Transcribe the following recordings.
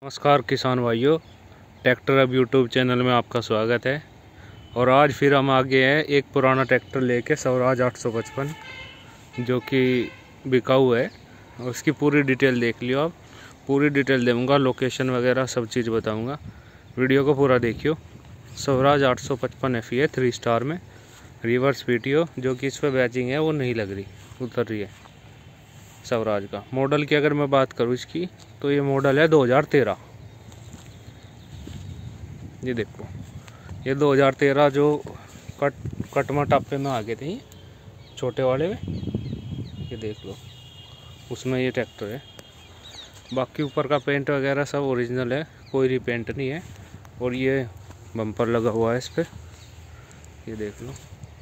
नमस्कार किसान भाइयों, ट्रैक्टर अब यूट्यूब चैनल में आपका स्वागत है। और आज फिर हम आ गए हैं एक पुराना ट्रैक्टर लेके, स्वराज 855, जो कि बिकाऊ है। उसकी पूरी डिटेल देख लियो आप। पूरी डिटेल दूँगा, लोकेशन वगैरह सब चीज़ बताऊँगा। वीडियो को पूरा देखियो। स्वराज 855 FE है 3 स्टार में, रिवर्स PTO, जो कि इस पर बैचिंग है वो नहीं लग रही, उतर रही है। स्वराज का मॉडल की अगर मैं बात करूँ इसकी, तो ये मॉडल है 2013। ये देखो, ये 2013 जो कटमा टापे में आ गए थे, छोटे वाले में, ये देख लो, उसमें ये ट्रैक्टर है। बाकी ऊपर का पेंट वगैरह सब ओरिजिनल है, कोई रिपेंट नहीं है। और ये बम्पर लगा हुआ है इस पर, ये देख लो,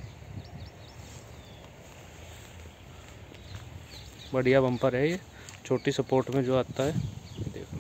बढ़िया बम्पर है। ये छोटी सपोर्ट में जो आता है, देखो।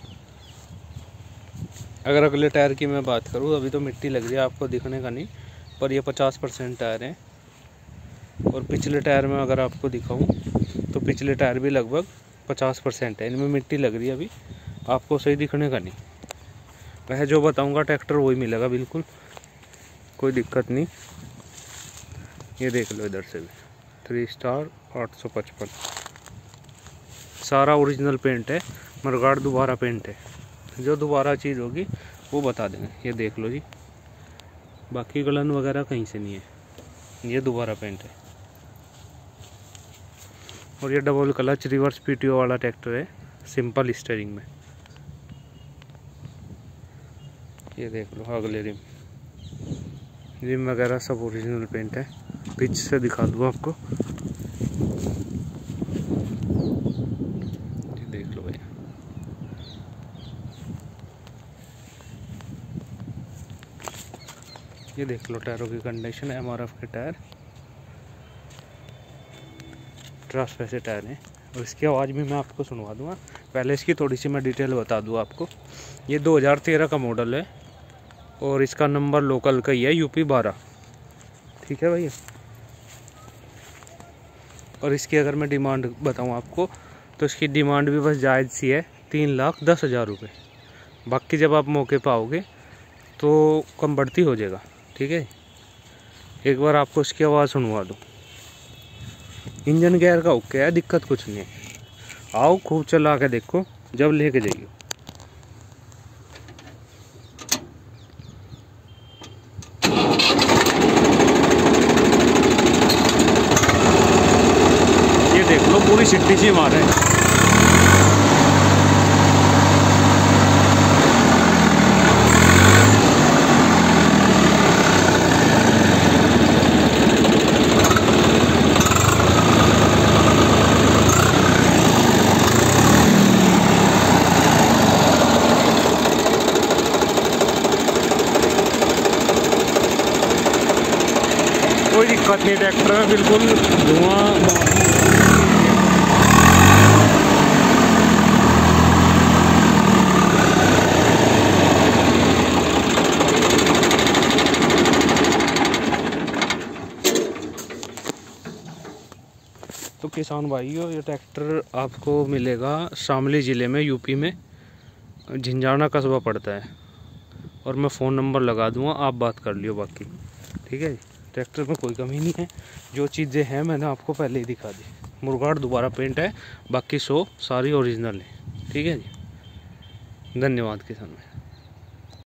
अगर अगले टायर की मैं बात करूँ, अभी तो मिट्टी लग रही है, आपको दिखने का नहीं, पर ये 50% टायर है। और पिछले टायर में अगर आपको दिखाऊं, तो पिछले टायर भी लगभग 50% है। इनमें मिट्टी लग रही है, अभी आपको सही दिखने का नहीं। वह जो बताऊंगा ट्रैक्टर वही मिलेगा, बिल्कुल कोई दिक्कत नहीं। ये देख लो, इधर से भी 3 स्टार 855, सारा ओरिजिनल पेंट है। मरगाड़ दोबारा पेंट है, जो दोबारा चीज़ होगी वो बता देंगे। ये देख लो जी, बाकी गलन वगैरह कहीं से नहीं है, ये दोबारा पेंट है। और ये डबल क्लच रिवर्स PTO वाला ट्रैक्टर है, सिंपल स्टीयरिंग में। ये देख लो, अगले रिम वगैरह सब ओरिजिनल पेंट है। पिच से दिखा दूँ आपको, ये देख लो भैया। ये देख लो टायरों की कंडीशन, MRF के टायर, ट्रस वैसे टायर हैं। और इसकी आवाज़ भी मैं आपको सुनवा दूंगा। पहले इसकी थोड़ी सी मैं डिटेल बता दूँ आपको। ये 2013 का मॉडल है, और इसका नंबर लोकल का ही है, UP 12। ठीक है भैया। और इसकी अगर मैं डिमांड बताऊं आपको, तो इसकी डिमांड भी बस जायज़ सी है, 3,10,000 रुपये। बाकी जब आप मौके पर आओगे तो कम बढ़ती हो जाएगा। ठीक है, एक बार आपको इसकी आवाज़ सुनवा दूँ। इंजन गेयर का ओके है, दिक्कत कुछ नहीं है। आओ, खूब चला के देखो, जब लेके जाइए। ये देख लो, पूरी सिट्टी सी मारे। कोई दिक्कत नहीं, ट्रैक्टर में बिल्कुल धुआं। तो किसान भाइयों, ये ट्रैक्टर आपको मिलेगा शामली ज़िले में, UP में, झिंझाना कस्बा पड़ता है। और मैं फ़ोन नंबर लगा दूंगा, आप बात कर लियो बाकी। ठीक है जी, ट्रैक्टर में कोई कमी नहीं है, जो चीज़ें हैं मैंने आपको पहले ही दिखा दी। मुरगाड़ दोबारा पेंट है, बाकी 100 सारी ओरिजिनल है। ठीक है जी, धन्यवाद किसान भाई।